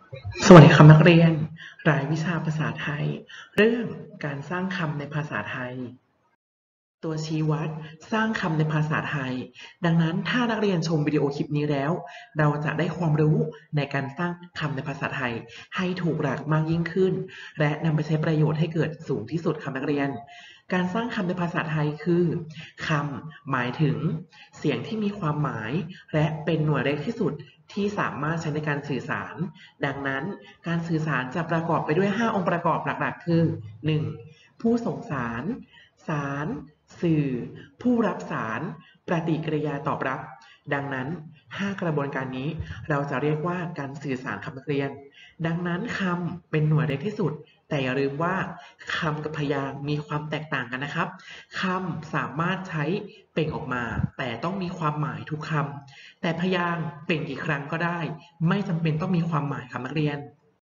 สวัสดีครับนักเรียนรายวิชาภาษาไทยเรื่องการสร้างคำในภาษาไทยตัวชี้วัดสร้างคำในภาษาไทยดังนั้นถ้านักเรียนชมวิดีโอคลิปนี้แล้วเราจะได้ความรู้ในการสร้างคำในภาษาไทยให้ถูกหลักมากยิ่งขึ้นและนำไปใช้ประโยชน์ให้เกิดสูงที่สุดครับนักเรียนการสร้างคำในภาษาไทยคือคำหมายถึงเสียงที่มีความหมายและเป็นหน่วยเล็กที่สุดที่สามารถใช้ในการสื่อสารดังนั้นการสื่อสารจะประกอบไปด้วย5องค์ประกอบหลักๆคือ 1. ผู้ส่งสาร สารสื่อผู้รับสารปฏิกิริยาตอบรับดังนั้น5กระบวนการนี้เราจะเรียกว่าการสื่อสารคำนักเรียนดังนั้นคำเป็นหน่วยเล็กที่สุดแต่อย่าลืมว่าคำกับพยางค์มีความแตกต่างกันนะครับคำสามารถใช้เปล่งออกมาแต่ต้องมีความหมายทุกคำแต่พยางค์เปล่งกี่ครั้งก็ได้ไม่จำเป็นต้องมีความหมายครับนักเรียน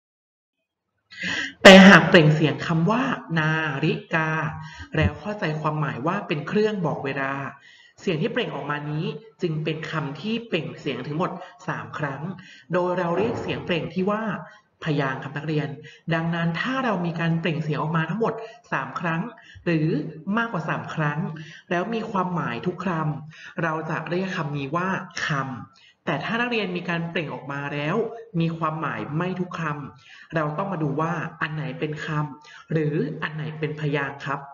แต่หากเปล่งเสียงคำว่านาฬิกาแล้วเข้าใจความหมายว่าเป็นเครื่องบอกเวลาเสียงที่เปล่งออกมานี้จึงเป็นคำที่เปล่งเสียงทั้งหมด3ครั้งโดยเราเรียกเสียงเปล่งที่ว่าพยางค์ครับนักเรียนดังนั้นถ้าเรามีการเปล่งเสียงออกมาทั้งหมด3ครั้งหรือมากกว่า3ครั้งแล้วมีความหมายทุกคำเราจะเรียกคำนี้ว่าคำแต่ถ้านักเรียนมีการเปล่งออกมาแล้วมีความหมายไม่ทุกคำเราต้องมาดูว่าอันไหนเป็นคำหรืออันไหนเป็นพยางค์ครับ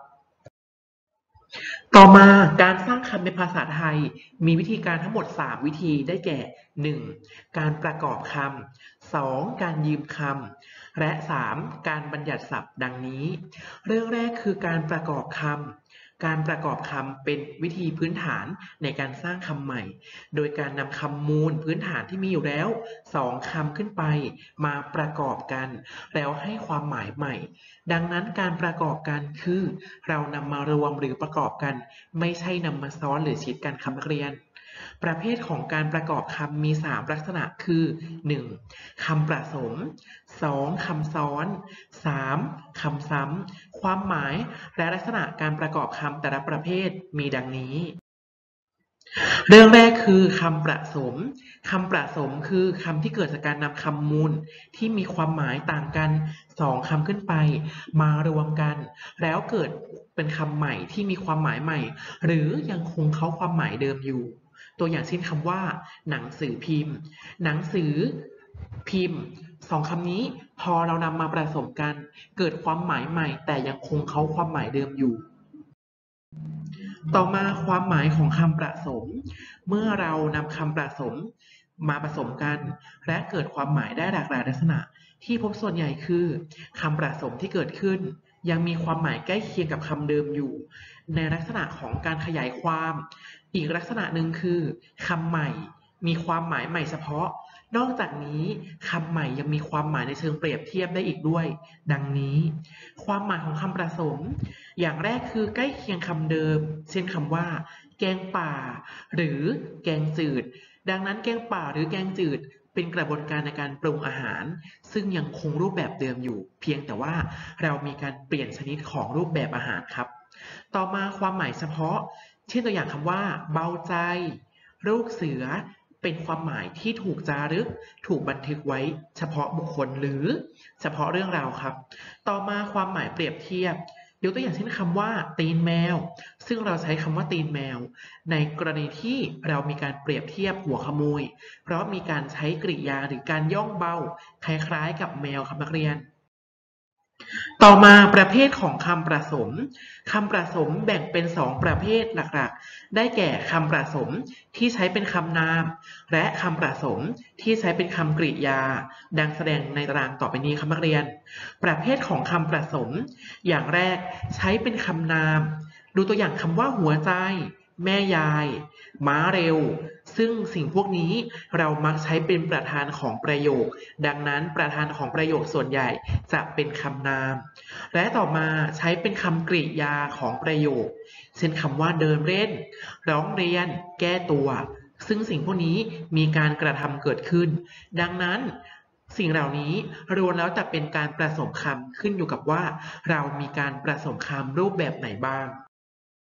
ต่อมาการสร้างคำในภาษาไทยมีวิธีการทั้งหมด3วิธีได้แก่ 1. การประกอบคำ 2. การยืมคำและ 3. การบัญญัติศัพท์ดังนี้เรื่องแรกคือการประกอบคำการประกอบคำเป็นวิธีพื้นฐานในการสร้างคำใหม่โดยการนำคำมูลพื้นฐานที่มีอยู่แล้ว2คำขึ้นไปมาประกอบกันแล้วให้ความหมายใหม่ดังนั้นการประกอบกันคือเรานำมารวมหรือประกอบกันไม่ใช่นำมาซ้อนหรือชิดกันครับนักเรียนประเภทของการประกอบคำมี3ลักษณะคือ 1. คำประสม 2. คำซ้อน 3. คำซ้ำความหมายและลักษณะการประกอบคำแต่ละประเภทมีดังนี้เรื่องแรกคือคำประสมคำประสมคือคำที่เกิดจากการนำคำมูลที่มีความหมายต่างกัน2คำขึ้นไปมารวมกันแล้วเกิดเป็นคำใหม่ที่มีความหมายใหม่หรือยังคงเข้าความหมายเดิมอยู่ตัวอย่างเช่นคำว่าหนังสือพิมพ์หนังสือพิมพ์2คำนี้พอเรานำมาผสมกันเกิดความหมายใหม่แต่ยังคงเข้าความหมายเดิมอยู่ ต่อมาความหมายของคำประสมเมื่อเรานำคำประสมมาผสมกันและเกิดความหมายได้หลากหลายลักษณะที่พบส่วนใหญ่คือคำประสมที่เกิดขึ้นยังมีความหมายใกล้เคียงกับคำเดิมอยู่ในลักษณะของการขยายความอีกลักษณะหนึ่งคือคำใหม่มีความหมายใหม่เฉพาะนอกจากนี้คำใหม่ยังมีความหมายในเชิงเปรียบเทียบได้อีกด้วยดังนี้ความหมายของคำประสมอย่างแรกคือใกล้เคียงคำเดิมเช่นคำว่าแกงป่าหรือแกงจืดดังนั้นแกงป่าหรือแกงจืดเป็นกระบวนการในการปรุงอาหารซึ่งยังคงรูปแบบเดิมอยู่เพียงแต่ว่าเรามีการเปลี่ยนชนิดของรูปแบบอาหารครับต่อมาความหมายเฉพาะเช่นตัวอย่างคำว่าเบาใจลูกเสือเป็นความหมายที่ถูกจารึกถูกบันทึกไว้เฉพาะบุคคลหรือเฉพาะเรื่องราวครับต่อมาความหมายเปรียบเทียบยกตัวอย่างเช่นคำว่าตีนแมวซึ่งเราใช้คำว่าตีนแมวในกรณีที่เรามีการเปรียบเทียบหัวขโมยเพราะมีการใช้กริยาหรือการย่องเบาคล้ายๆกับแมวครับนักเรียน ต่อมาประเภทของคำประสมคำประสมแบ่งเป็น2ประเภทหลักๆได้แก่คำประสมที่ใช้เป็นคำนามและคำประสมที่ใช้เป็นคำกริยาดังแสดงในตารางต่อไปนี้ครับนักเรียนประเภทของคำประสมอย่างแรกใช้เป็นคำนามดูตัวอย่างคำว่าหัวใจแม่ยายม้าเร็วซึ่งสิ่งพวกนี้เรามักใช้เป็นประธานของประโยคดังนั้นประธานของประโยคส่วนใหญ่จะเป็นคำนามและต่อมาใช้เป็นคำกริยาของประโยคเช่นคำว่าเดินเล่นร้องเรียนแก้ตัวซึ่งสิ่งพวกนี้มีการกระทำเกิดขึ้นดังนั้นสิ่งเหล่านี้รวมแล้วแต่เป็นการผสมคำขึ้นอยู่กับว่าเรามีการผสมคำรูปแบบไหนบ้าง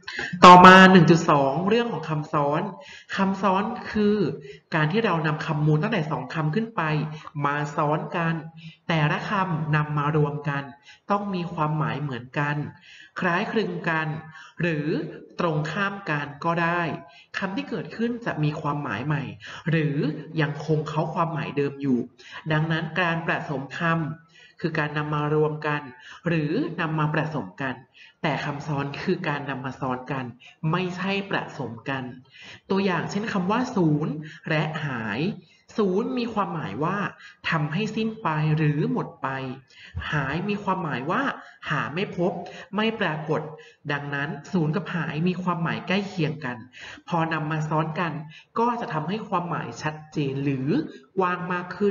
ต่อมา 1.2 เรื่องของคำซ้อน คำซ้อนคือการที่เรานำคำมูลตั้งแต่2คำขึ้นไปมาซ้อนกัน แต่ละคำนำมารวมกันต้องมีความหมายเหมือนกัน คล้ายคลึงกัน หรือตรงข้ามกันก็ได้ คำที่เกิดขึ้นจะมีความหมายใหม่ หรือยังคงเขาความหมายเดิมอยู่ ดังนั้นการประสมคำคือการนำมารวมกัน หรือนำมาผสมกัน แต่คำซ้อนคือการนำมาซ้อนกันไม่ใช่ผสมกัน ตัวอย่างเช่นคำว่าศูนย์และหายศูนย์มีความหมายว่าทำให้สิ้นไปหรือหมดไปหายมีความหมายว่าหาไม่พบไม่ปรากฏดังนั้นศูนย์กับหายมีความหมายใกล้เคียงกันพอนำมาซ้อนกันก็จะทำให้ความหมายชัดเจนหรือกว้างมากขึ้น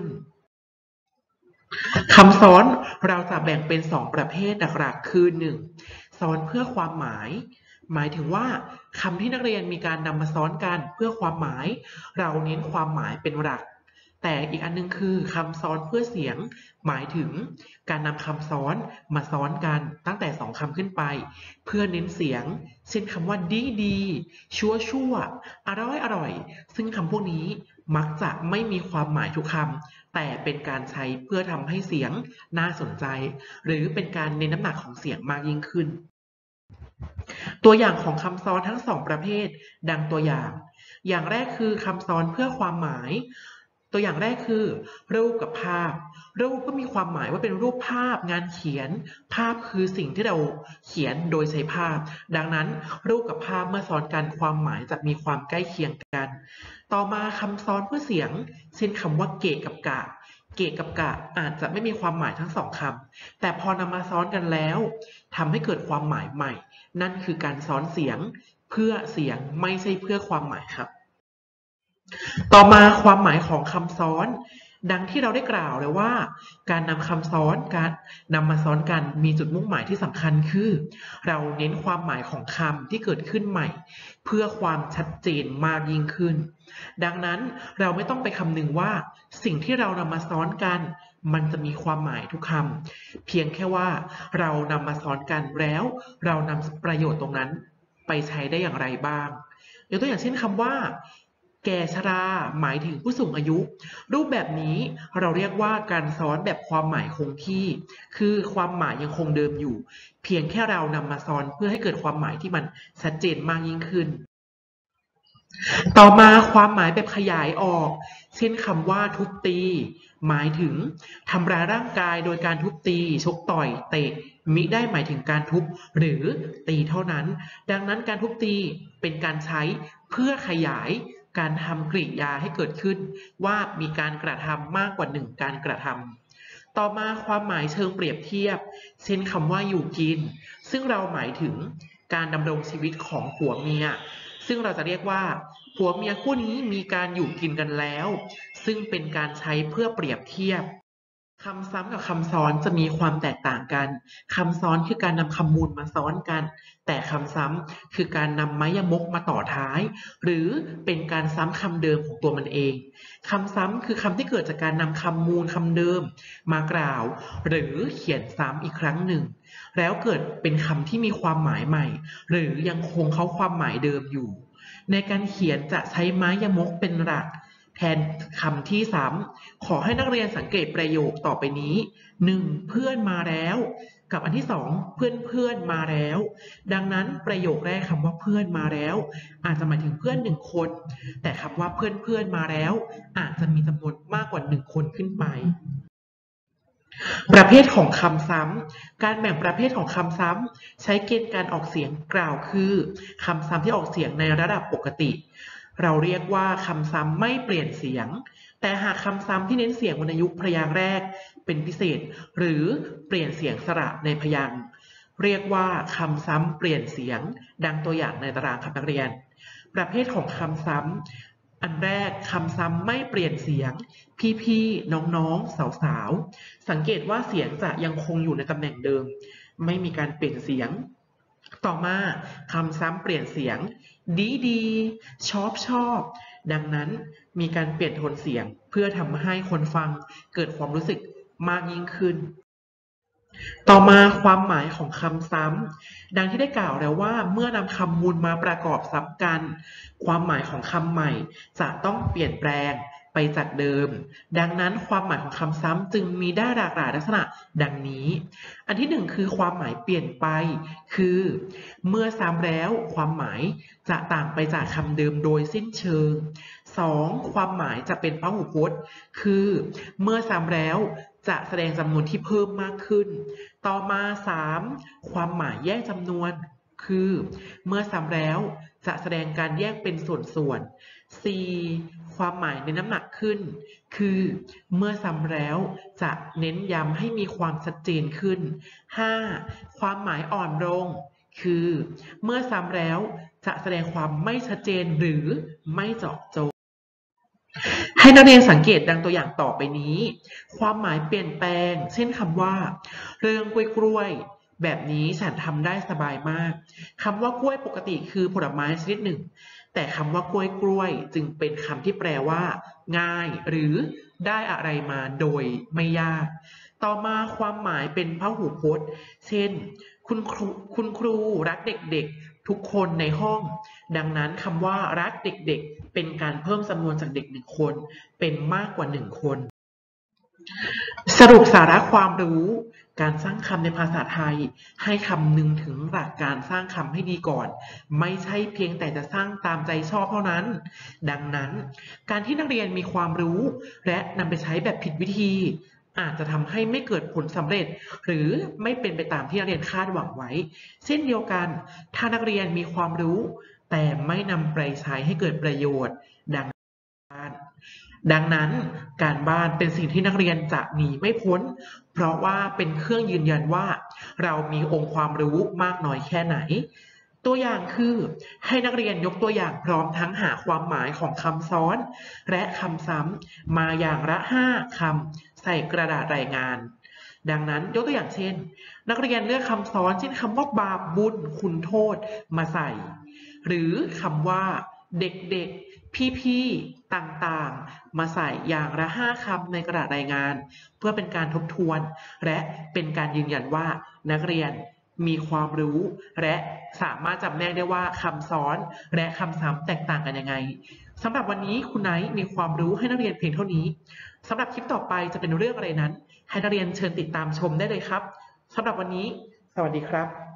คำซ้อนเราจะแบ่งเป็น2ประเภทหลักๆคือ 1. ซ้อนเพื่อความหมายหมายถึงว่าคำที่นักเรียนมีการนำมาซ้อนกันเพื่อความหมายเราเน้นความหมายเป็นหลักแต่อีกอันนึงคือคำซ้อนเพื่อเสียงหมายถึงการนำคำซ้อนมาซ้อนกันตั้งแต่2คำขึ้นไปเพื่อเน้นเสียงเช่นคำว่าดีดีชั่วชั่วอร่อยอร่อยซึ่งคำพวกนี้มักจะไม่มีความหมายทุกคำแต่เป็นการใช้เพื่อทำให้เสียงน่าสนใจหรือเป็นการเน้นน้ำหนักของเสียงมากยิ่งขึ้นตัวอย่างของคำซ้อนทั้ง2ประเภทดังตัวอย่างอย่างแรกคือคำซ้อนเพื่อความหมายตัวอย่างแรกคือรูปกับภาพรูปก็มีความหมายว่าเป็นรูปภาพงานเขียนภาพคือสิ่งที่เราเขียนโดยใช้ภาพดังนั้นรูปกับภาพเมื่อซ้อนกันความหมายจะมีความใกล้เคียงกันต่อมาคำซ้อนเพื่อเสียงเช่นคำว่าเกะกับกะเกะกับกะอาจจะไม่มีความหมายทั้ง2คำแต่พอนำมาซ้อนกันแล้วทำให้เกิดความหมายใหม่นั่นคือการซ้อนเสียงเพื่อเสียงไม่ใช่เพื่อความหมายครับต่อมาความหมายของคำซ้อนดังที่เราได้กล่าวแล้วว่าการนำคำซ้อนการนำมาซ้อนกันมีจุดมุ่งหมายที่สำคัญคือเราเน้นความหมายของคำที่เกิดขึ้นใหม่เพื่อความชัดเจนมากยิ่งขึ้นดังนั้นเราไม่ต้องไปคำนึงว่าสิ่งที่เรานำมาซ้อนกันมันจะมีความหมายทุกคำเพียงแค่ว่าเรานำมาซ้อนกันแล้วเรานำประโยชน์ตรงนั้นไปใช้ได้อย่างไรบ้างยกตัวอย่างเช่นคำว่าแก่ชราหมายถึงผู้สูงอายุรูปแบบนี้เราเรียกว่าการซ้อนแบบความหมายคงที่คือความหมายยังคงเดิมอยู่เพียงแค่เรานำมาซ้อนเพื่อให้เกิดความหมายที่มันชัดเจนมากยิ่งขึ้นต่อมาความหมายแบบขยายออกเช่นคำว่าทุบตีหมายถึงทำร้ายร่างกายโดยการทุบตีชกต่อยเตะมิได้หมายถึงการทุบหรือตีเท่านั้นดังนั้นการทุบตีเป็นการใช้เพื่อขยายการทำกริยาให้เกิดขึ้นว่ามีการกระทำมากกว่า1การกระทำต่อมาความหมายเชิงเปรียบเทียบเช่นคำว่าอยู่กินซึ่งเราหมายถึงการดำรงชีวิตของผัวเมียซึ่งเราจะเรียกว่าผัวเมียคู่นี้มีการอยู่กินกันแล้วซึ่งเป็นการใช้เพื่อเปรียบเทียบคำซ้ำกับคำซ้อนจะมีความแตกต่างกันคำซ้อนคือการนำคำมูลมาซ้อนกันแต่คำซ้ำคือการนำไม้ยมกมาต่อท้ายหรือเป็นการซ้ำคำเดิมของตัวมันเองคำซ้ำคือคำที่เกิดจากการนำคำมูลคำเดิมมากล่าวหรือเขียนซ้ำอีกครั้งหนึ่งแล้วเกิดเป็นคำที่มีความหมายใหม่หรือยังคงเขาความหมายเดิมอยู่ในการเขียนจะใช้ไม้ยมกเป็นหลักแทนคำที่ซ้ำขอให้นักเรียนสังเกตประโยคต่อไปนี้ 1. เพื่อนมาแล้วกับอันที่2เพื่อนมาแล้วดังนั้นประโยคแรกคำว่าเพื่อนมาแล้วอาจจะหมายถึงเพื่อน1คนแต่คำว่าเพื่อนมาแล้วอาจจะมีจำนวนมากกว่า1คนขึ้นไปประเภทของคำซ้ำการแบ่งประเภทของคำซ้ำใช้เกณฑ์การออกเสียงกล่าวคือคำซ้ำที่ออกเสียงในระดับปกติเราเรียกว่าคำซ้ำไม่เปลี่ยนเสียงแต่หากคำซ้ำที่เน้นเสียงวรรณยุกต์พยางค์แรกเป็นพิเศษหรือเปลี่ยนเสียงสระในพยางค์เรียกว่าคำซ้ำเปลี่ยนเสียงดังตัวอย่างในตารางครับนักเรียนประเภทของคำซ้ำอันแรกคำซ้ำไม่เปลี่ยนเสียงพี่ๆน้องๆสาวๆสังเกตว่าเสียงจะยังคงอยู่ในตำแหน่งเดิมไม่มีการเปลี่ยนเสียงต่อมาคำซ้ำเปลี่ยนเสียงดีชอบดังนั้นมีการเปลี่ยนโทนเสียงเพื่อทำให้คนฟังเกิดความรู้สึกมากยิ่งขึ้นต่อมาความหมายของคำซ้ำดังที่ได้กล่าวแล้วว่าเมื่อนำคำมูลมาประกอบซ้ำกันความหมายของคำใหม่จะต้องเปลี่ยนแปลงไปจากเดิมดังนั้นความหมายของคำซ้ำจึงมีได้หลากหลายลักษณะดังนี้อันที่หนึ่งคือความหมายเปลี่ยนไปคือเมื่อซ้ำแล้วความหมายจะต่างไปจากคำเดิมโดยสิ้นเชิงสองความหมายจะเป็นพหูพจน์คือเมื่อซ้ำแล้วจะแสดงจำนวนที่เพิ่มมากขึ้นต่อมา3ความหมายแยกจำนวนคือเมื่อซ้ำแล้วจะแสดงการแยกเป็นส่วนๆ4ความหมายในน้ำหนักขึ้นคือเมื่อซ้ำแล้วจะเน้นย้ำให้มีความชัดเจนขึ้น5ความหมายอ่อนลงคือเมื่อซ้ำแล้วจะแสดงความไม่ชัดเจนหรือไม่เจาะจงให้นักเรียนสังเกตดังตัวอย่างต่อไปนี้ความหมายเปลี่ยนแปลงเช่นคำว่าเรื่องกล้วยแบบนี้ฉันทำได้สบายมากคำว่ากล้วยปกติคือผลไม้ชนิดหนึ่งแต่คำว่ากล้วยจึงเป็นคำที่แปลว่าง่ายหรือได้อะไรมาโดยไม่ยากต่อมาความหมายเป็นพหูพจน์เช่นคุณครูรักเด็กๆทุกคนในห้องดังนั้นคำว่ารักเด็กๆเป็นการเพิ่มจำนวนจากเด็ก1คนเป็นมากกว่า1คนสรุปสาระความรู้การสร้างคำในภาษาไทยให้คำนึงถึงหลักการสร้างคำให้ดีก่อนไม่ใช่เพียงแต่จะสร้างตามใจชอบเท่านั้นดังนั้นการที่นักเรียนมีความรู้และนำไปใช้แบบผิดวิธีอาจจะทำให้ไม่เกิดผลสำเร็จหรือไม่เป็นไปตามที่นักเรียนคาดหวังไว้เช่นเดียวกันถ้านักเรียนมีความรู้แต่ไม่นำไปใช้ให้เกิดประโยชน์ดังนั้นการบ้านเป็นสิ่งที่นักเรียนจะหนีไม่พ้นเพราะว่าเป็นเครื่องยืนยันว่าเรามีองค์ความรู้มากน้อยแค่ไหนตัวอย่างคือให้นักเรียนยกตัวอย่างพร้อมทั้งหาความหมายของคำซ้อนและคำซ้ำมาอย่างละ5คำใส่กระดาษรายงานดังนั้นยกตัวอย่างเช่นนักเรียนเลือกคำซ้อนเช่นคำว่าบาปบุญคุณโทษมาใส่หรือคำว่าเด็กๆพี่ๆต่างๆมาใส่อย่างละ5คำในกระดาษรายงานเพื่อเป็นการทบทวนและเป็นการยืนยันว่านักเรียนมีความรู้และสามารถจำแนกได้ว่าคำซ้อนและคำซ้ำแตกต่างกันยังไงสำหรับวันนี้คุณไนท์มีความรู้ให้นักเรียนเพียงเท่านี้สำหรับคลิปต่อไปจะเป็นเรื่องอะไรนั้นให้นักเรียนเชิญติดตามชมได้เลยครับสำหรับวันนี้สวัสดีครับ